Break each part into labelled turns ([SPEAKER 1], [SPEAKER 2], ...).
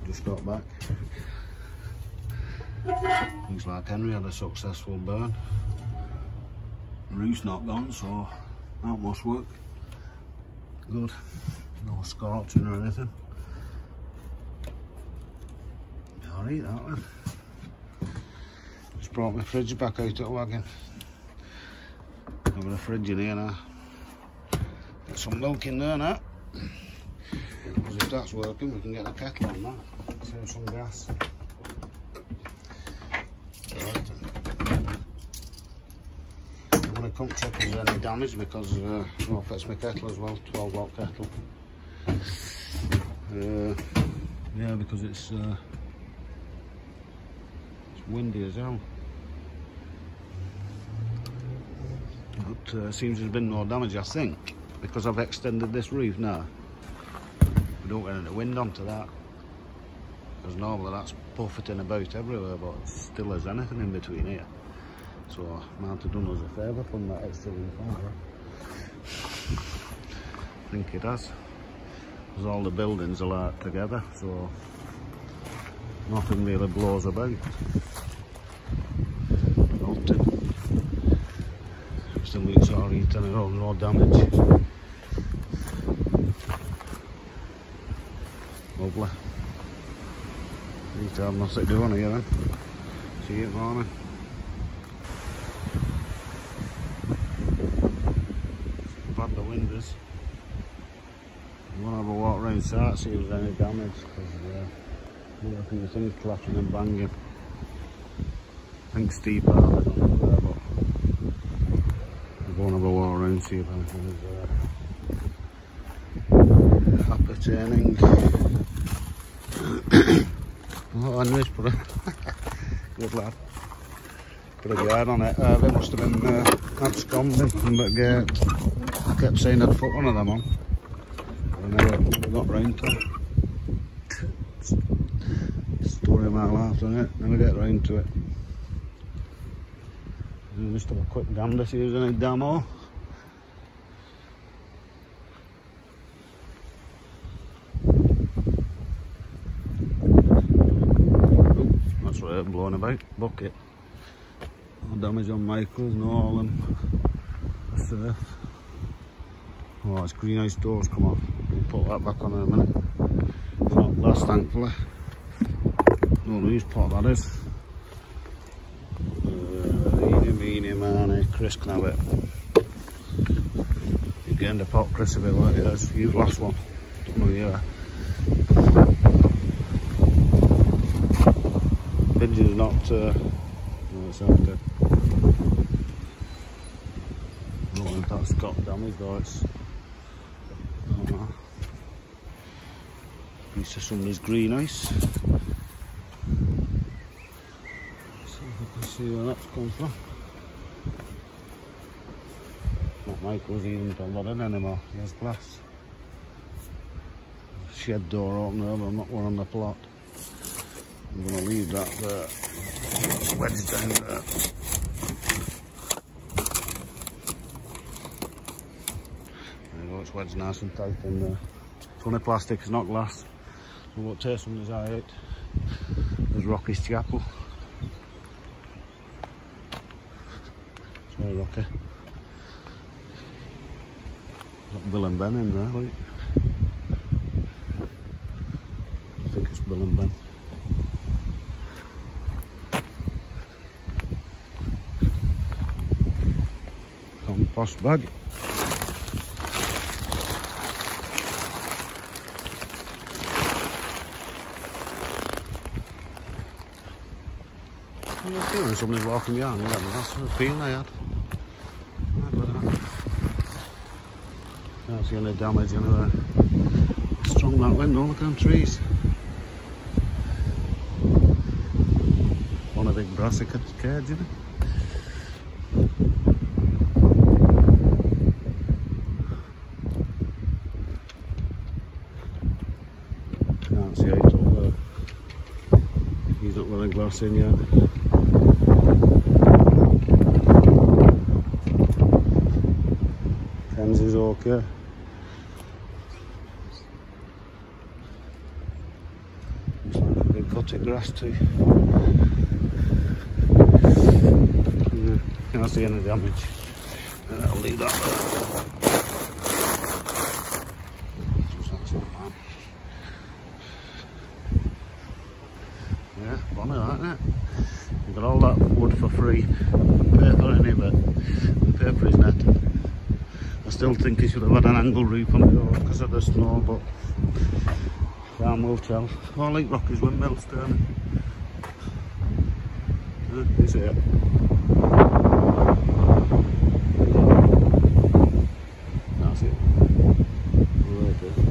[SPEAKER 1] Just got back. Looks like Henry had a successful burn. The roof's not gone, so that must work. Good. No scorching or anything. Alright, that one. Just brought my fridge back out of the wagon. I've got a fridge in here now. Got some milk in there now. Because if that's working, we can get the kettle on that. Save some gas. Right. I'm going to come check if there's any damage because it affects my kettle as well, 12 watt kettle. Yeah, because it's windy as hell. But seems there's been no damage, I think, because I've extended this roof now. We don't get any wind onto that. Because normally that's buffeting about everywhere, but still there's anything in between here. So I might have done us a favour putting that extra roof on. I think it has. Because all the buildings are like together, so nothing really blows about. Still looks alright and no damage. Lovely. Need to have nothing to do on here then. See you in the morning. Bad the wind is. I'm going to have a walk around site, see if there's any damage, because I think the thing's clattering and banging. I think Steve had it on there, but I'm going to have a walk around, see if anything is appertaining. Oh, Henry's put a good lad. Put a guard on it. They must have been absconding, but I kept saying I'd put one of them on. I never got round to it. Story of my life, doesn't it? Never get round to it. Just have a quick gander, see if there's any demo. That's right, blowing about. Bucket. No damage on Michael's, no all them. That's oh, it's greenhouse doors come off. We'll put that back on in a minute. It's not glass, thankfully. No whose pot that is. Meeny, many, Chris can have it. You're getting the pot, Chris, a bit like yours. Use last one. Oh yeah. Pigeon's not no, it's empty. I don't know if that's got damage though, it's I don't know. Piece of somebody's greenhouse. See if I can see where that's come from. Not Michael's even bothered anymore, there's glass. Shed door opener, but not one on the plot. I'm going to leave that there. It's wedged down there. There you go, it's wedged nice and tight in there. It's only plastic, it's not glass. So what takes from his eye out. There's Rocky's Chapel. It's very rocky. Got Bill and Ben in there, like. I think it's Bill and Ben. Compost bag. I'm feeling somebody's walking behind me, that's the feeling I had. Can't see any damage anywhere. Strong that window, look at them trees. One a big brassy cage, isn't it? Can't see out up there. He's not wearing glass in yet. Kenzie's okay. Looks cutting grass too. Can't see any damage. I'll leave that there. Yeah, funny that, isn't it? You got all that wood for free. Paper in it, but the paper is netted. I still think he should have had an angle roof on it because of the snow, but time will tell. Oh, I like Rocky's windmills turning. Is it? That's it. Right there.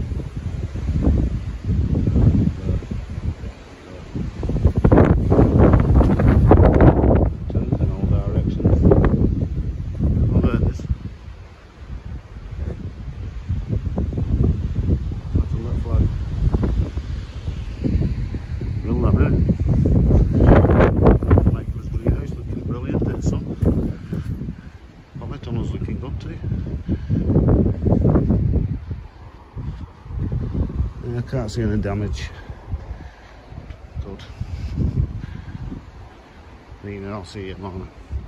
[SPEAKER 1] Turns in all directions. Oh, there it is. That's a left flag. Real that, eh? Michael's greenhouse looking brilliant in sun. Polytunnel's looking good too. Yeah, I can't see any damage. Good. I mean, I'll see you at the moment.